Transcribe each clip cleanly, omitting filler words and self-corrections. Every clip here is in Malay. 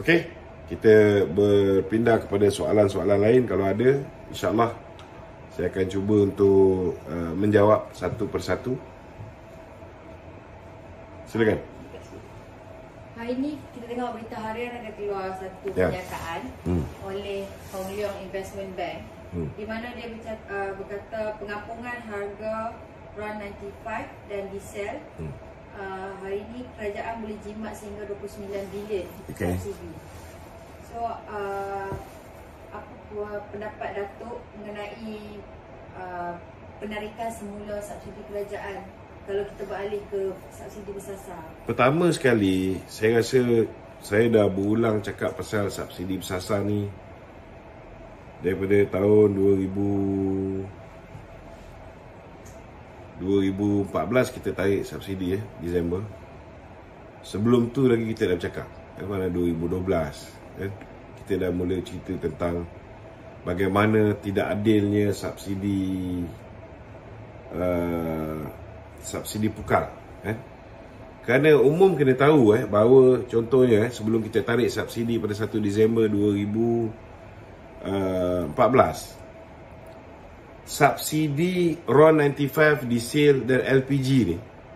Okey, kita berpindah kepada soalan-soalan lain. Kalau ada, insyaAllah saya akan cuba untuk menjawab satu persatu. Silakan. Hari ini kita tengok berita harian ada keluar satu pernyataan oleh Hong Leong Investment Bank di mana dia berkata pengampungan harga RON 95 dan diesel hari ini kerajaan boleh jimat sehingga 29 bilion subsidi. So apa pendapat Datuk mengenai penarikan semula subsidi kerajaan kalau kita beralih ke subsidi bersasar? Pertama sekali, saya rasa saya dah berulang cakap pasal subsidi bersasar ni daripada tahun 2014 kita tarik subsidi Disember. Sebelum tu lagi kita dah bercakap. Mana 2012 kita dah mula cerita tentang bagaimana tidak adilnya subsidi subsidi pukal. Kerana umum kena tahu bahawa contohnya sebelum kita tarik subsidi pada 1 Disember 2014, subsidi RON 95 diesel dan LPG ni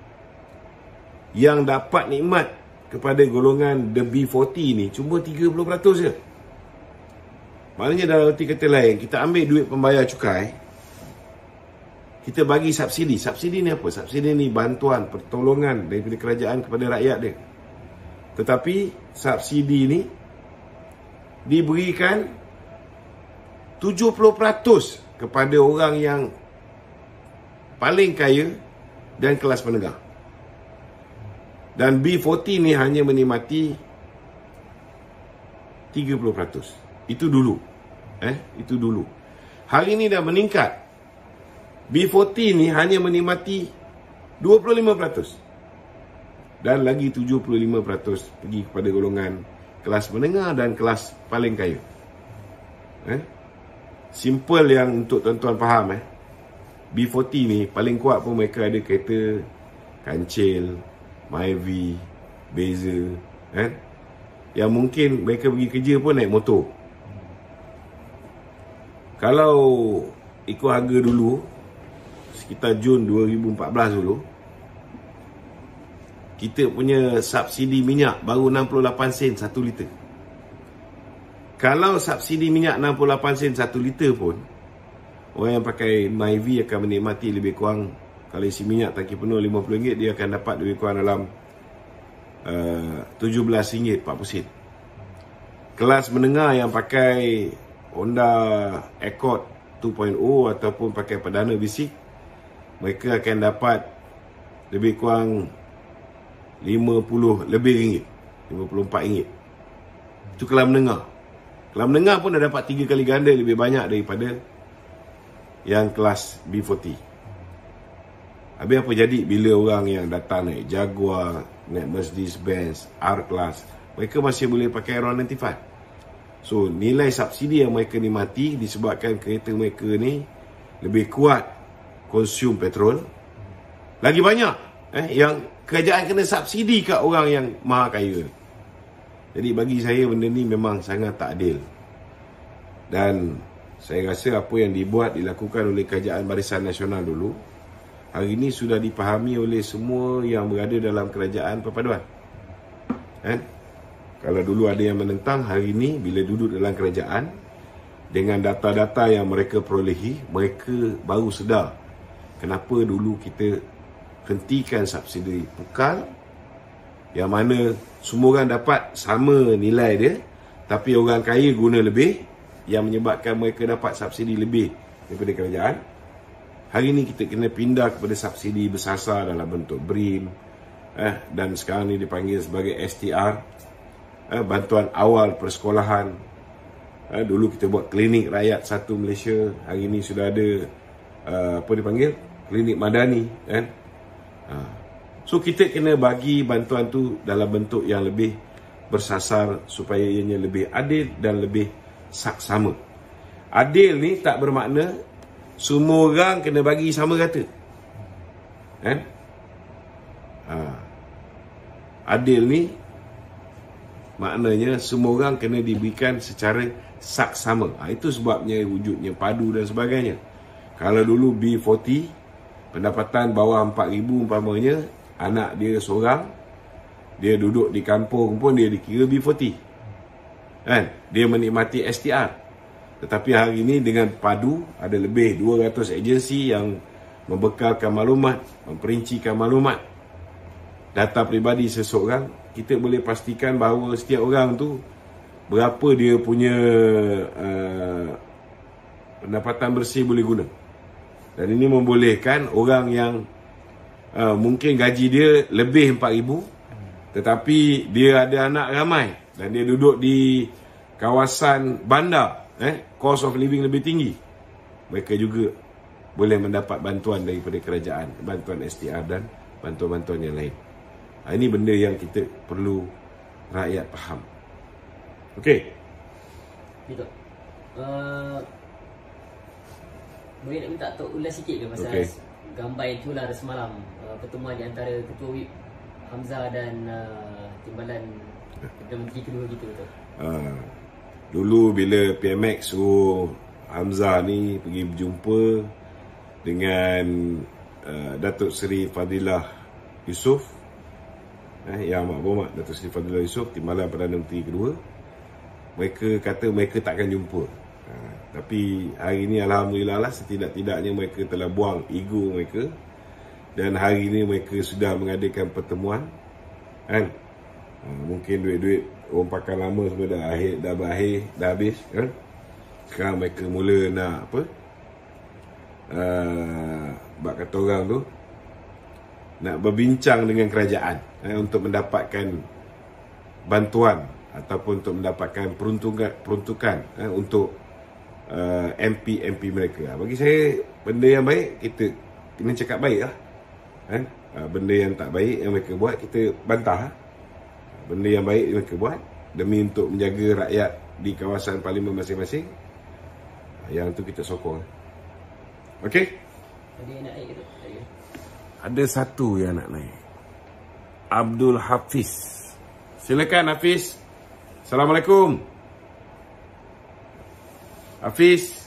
yang dapat nikmat kepada golongan the B40 ni cuma 30% je. Maknanya dalam arti kata lain, kita ambil duit pembayar cukai, kita bagi subsidi. Subsidi ni apa? Subsidi ni bantuan, pertolongan daripada kerajaan kepada rakyat dia. Tetapi subsidi ni diberikan 70% kepada orang yang paling kaya dan kelas menengah. Dan B40 ni hanya menikmati 30%. Itu dulu. Itu dulu. Hari ini dah meningkat. B40 ni hanya menikmati 25%. Dan lagi 75% pergi kepada golongan kelas menengah dan kelas paling kaya. Simple yang untuk tuan-tuan faham. B40 ni paling kuat pun mereka ada kereta Kancil, Myvi, Beza, yang mungkin mereka pergi kerja pun naik motor. Kalau ikut harga dulu, sekitar Jun 2014 dulu, kita punya subsidi minyak baru 68 sen 1 liter. Kalau subsidi minyak 68 sen 1 liter pun, orang yang pakai Myvi akan menikmati lebih kurang, kalau isi minyak tangki penuh RM50, dia akan dapat lebih kurang dalam RM17.40. Kelas menengah yang pakai Honda Accord 2.0 ataupun pakai perdana basic, mereka akan dapat lebih kurang RM50 lebih, RM54. Itu kelas menengah. Kelas menengah pun dah dapat 3 kali ganda lebih banyak daripada yang kelas B40. Habis apa jadi bila orang yang datang naik Jaguar, naik Mercedes-Benz, R-Class, mereka masih boleh pakai RON 95. So, nilai subsidi yang mereka nikmati disebabkan kereta mereka ni lebih kuat konsum petrol. Lagi banyak yang kerajaan kena subsidi kat orang yang maha kaya. Jadi bagi saya benda ni memang sangat tak adil. Dan saya rasa apa yang dilakukan oleh Kerajaan Barisan Nasional dulu, hari ini sudah dipahami oleh semua yang berada dalam kerajaan perpaduan. Kalau dulu ada yang menentang, hari ini bila duduk dalam kerajaan, dengan data-data yang mereka perolehi, mereka baru sedar kenapa dulu kita hentikan subsidi pukal, yang mana semua orang dapat sama nilai dia, tapi orang kaya guna lebih, yang menyebabkan mereka dapat subsidi lebih daripada kerajaan. Hari ini kita kena pindah kepada subsidi bersasar dalam bentuk BRIM, dan sekarang ni dipanggil sebagai STR, bantuan awal persekolahan. Dulu kita buat klinik rakyat satu Malaysia, hari ini sudah ada apa dipanggil, klinik madani. So kita kena bagi bantuan tu dalam bentuk yang lebih bersasar supaya ianya lebih adil dan lebih saksama. Adil ni tak bermakna semua orang kena bagi sama rata. Adil ni Maknanya semua orang kena diberikan secara saksama. Itu sebabnya wujudnya padu dan sebagainya. Kalau dulu B40, pendapatan bawah 4,000 umpamanya, anak dia seorang, dia duduk di kampung pun dia dikira B40. Kan? Dia menikmati STR. Tetapi hari ini dengan padu, ada lebih 200 agensi yang membekalkan maklumat, memperincikan maklumat data peribadi seseorang. Kita boleh pastikan bahawa setiap orang tu berapa dia punya pendapatan bersih boleh guna. Dan ini membolehkan orang yang mungkin gaji dia lebih 4,000, tetapi dia ada anak ramai dan dia duduk di kawasan bandar, cost of living lebih tinggi, mereka juga boleh mendapat bantuan daripada kerajaan, bantuan STR dan bantuan-bantuan yang lain. Ini benda yang kita perlu rakyat faham. Okey. Betul. Boleh nak minta Tok ulas sikit ke pasal gambar yang tu lah semalam, pertemuan di antara Ketua Whip Hamzah dan Timbalan Perdana Menteri kedua kita tu. Dulu bila PMX suruh Hamzah ni pergi berjumpa dengan Datuk Seri Fadilah Yusof, yang amat berhormat Datuk Seri Fadilah Yusof, Timbalan Perdana Menteri kedua, mereka kata mereka takkan jumpa. Tapi hari ini alhamdulillah lah, setidak-tidaknya mereka telah buang ego mereka dan hari ini mereka sudah mengadakan pertemuan, kan? Mungkin duit-duit orang pakai lama semua dah habis, kan? Sekarang mereka mula nak apa? Bak kata orang tu, nak berbincang dengan kerajaan untuk mendapatkan bantuan ataupun untuk mendapatkan peruntukan untuk MP mereka. Bagi saya benda yang baik kita kena cakap baik lah, kan? Benda yang tak baik yang mereka buat kita bantah. Benda yang baik mereka buat demi untuk menjaga rakyat di kawasan parlimen masing-masing, yang tu kita sokong. Okey? Ada yang nak naik ke tu? Ada satu yang nak naik. Abdul Hafiz. Silakan Hafiz. Assalamualaikum. Hafiz.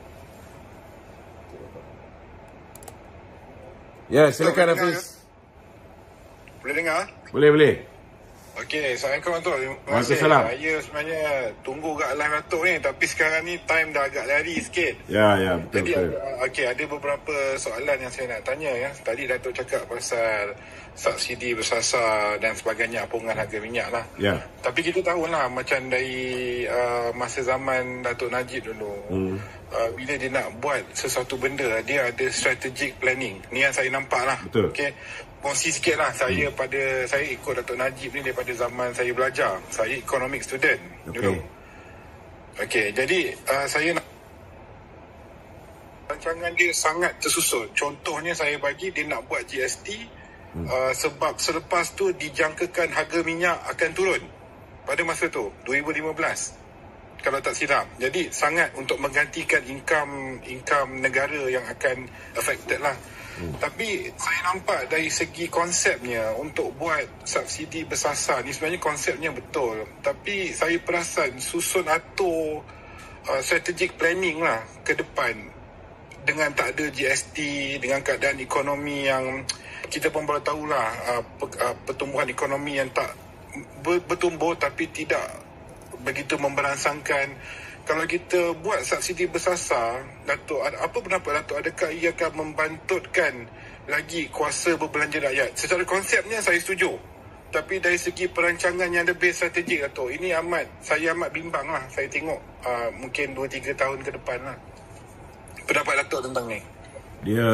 Ya, silakan Hafiz. Boleh dengar? Boleh. Okey, Assalamualaikum Datuk. Terima kasih. Waalaikumsalam. Saya sebenarnya tunggu kat live Datuk ni, tapi sekarang ni time dah agak lari sikit. Ya, betul. Jadi, okey, ada beberapa soalan yang saya nak tanya ya. Tadi Datuk cakap pasal subsidi bersasar dan sebagainya, apungan harga minyak lah. Ya. Tapi kita tahulah macam dari masa zaman Datuk Najib dulu, bila dia nak buat sesuatu benda, dia ada strategic planning. Ni yang saya nampak lah. Betul. Okey, kongsi sikit lah. Saya ikut Datuk Najib ni daripada zaman saya belajar. Saya economic student dulu. Okey, jadi saya nak, rancangan dia sangat tersusun. Contohnya saya bagi, dia nak buat GST sebab selepas tu dijangkakan harga minyak akan turun pada masa tu 2015 kalau tak silap. Jadi sangat untuk menggantikan income negara yang akan affected lah. Tapi saya nampak dari segi konsepnya untuk buat subsidi bersasar ni sebenarnya konsepnya betul, tapi saya perasan susun atur strategic planning lah ke depan dengan tak ada GST, dengan keadaan ekonomi yang kita pun baru tahulah, pertumbuhan ekonomi yang tak bertumbuh tapi tidak begitu memberangsangkan. Kalau kita buat subsidi bersasar, Datuk, apa pendapat Datuk? Adakah ia akan membantutkan lagi kuasa berbelanja rakyat? Secara konsepnya saya setuju, tapi dari segi perancangan yang lebih strategik, Datuk, ini saya amat bimbang lah. Saya tengok mungkin 2-3 tahun ke depan lah. Pendapat Datuk tentang ni? Dia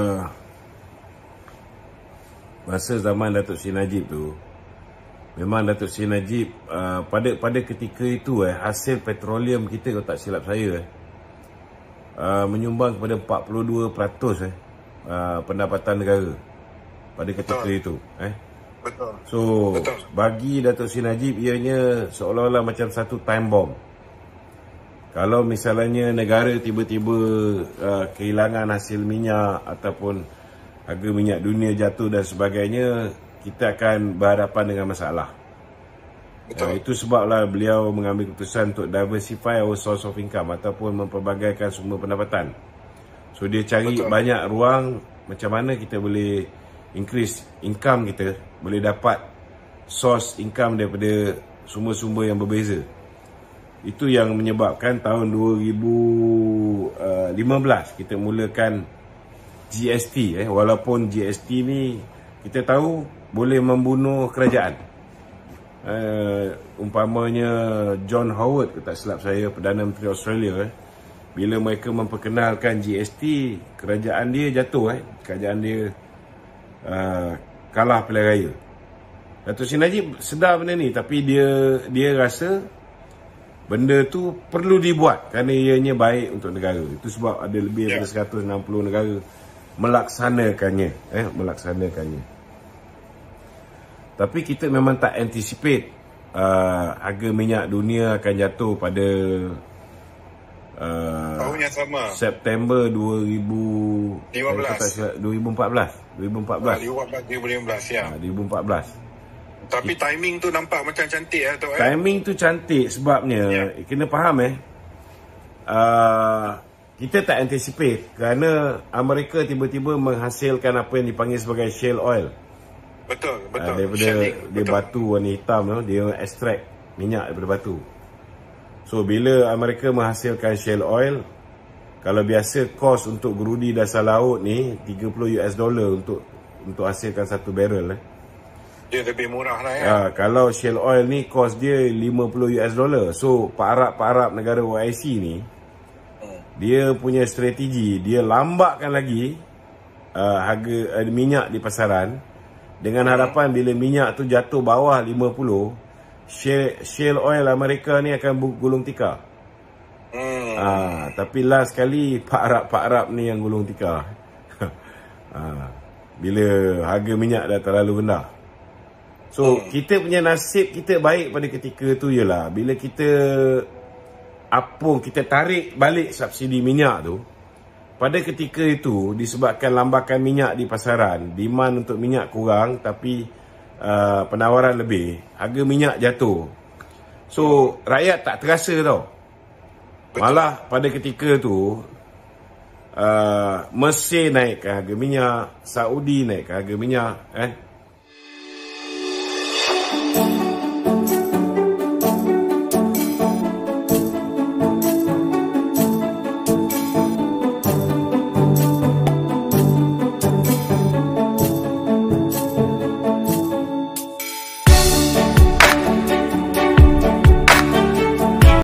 masa zaman Datuk Seri Najib tu, memang Datuk Seri Najib pada ketika itu hasil petroleum kita, kalau tak silap saya, menyumbang kepada 42% pendapatan negara pada ketika itu. Betul. So bagi Datuk Seri Najib, ianya seolah-olah macam satu time bomb. Kalau misalnya negara tiba-tiba kehilangan hasil minyak ataupun harga minyak dunia jatuh dan sebagainya, kita akan berhadapan dengan masalah. Itu sebablah beliau mengambil keputusan untuk diversify our source of income ataupun memperbagaikan sumber pendapatan. So dia cari banyak ruang macam mana kita boleh increase income kita, boleh dapat source income daripada sumber-sumber yang berbeza. Itu yang menyebabkan tahun 2015 kita mulakan GST. Walaupun GST ni kita tahu boleh membunuh kerajaan. Umpamanya John Howard, tak silap saya, Perdana Menteri Australia, bila mereka memperkenalkan GST, kerajaan dia jatuh. Kerajaan dia kalah pilihan raya. Datuk Seri Najib sedar benda ni, tapi dia rasa benda tu perlu dibuat kerana ianya baik untuk negara. Itu sebab ada lebih daripada 160 negara melaksanakannya. Tapi kita memang tak anticipate harga minyak dunia akan jatuh pada tahun yang sama, September 2014. 2014. Tapi timing tu nampak macam cantik lah, Tok. Timing tu cantik sebabnya kena faham kita tak anticipate kerana Amerika tiba-tiba menghasilkan apa yang dipanggil sebagai shale oil. Betul. Daripada dia batu warna hitam tu, dia extract minyak daripada batu. So bila Amerika menghasilkan shale oil, kalau biasa kos untuk gerudi dasar laut ni $30 untuk hasilkan satu barrel. Dia lebih murah lah kalau shale oil ni kos dia $50. So Pak Arab negara OIC ni dia punya strategi, dia lambatkan lagi harga minyak di pasaran dengan harapan bila minyak tu jatuh bawah 50, shale oil Amerika ni akan gulung tikar. Tapi last kali Pak Arab ni yang gulung tikar. Bila harga minyak dah terlalu rendah. So kita punya nasib kita baik pada ketika tu ialah bila kita kita tarik balik subsidi minyak tu. Pada ketika itu disebabkan lambakan minyak di pasaran, demand untuk minyak kurang tapi penawaran lebih, harga minyak jatuh. So rakyat tak terasa tau. Malah pada ketika tu Mesir naikkan harga minyak, Saudi naikkan harga minyak,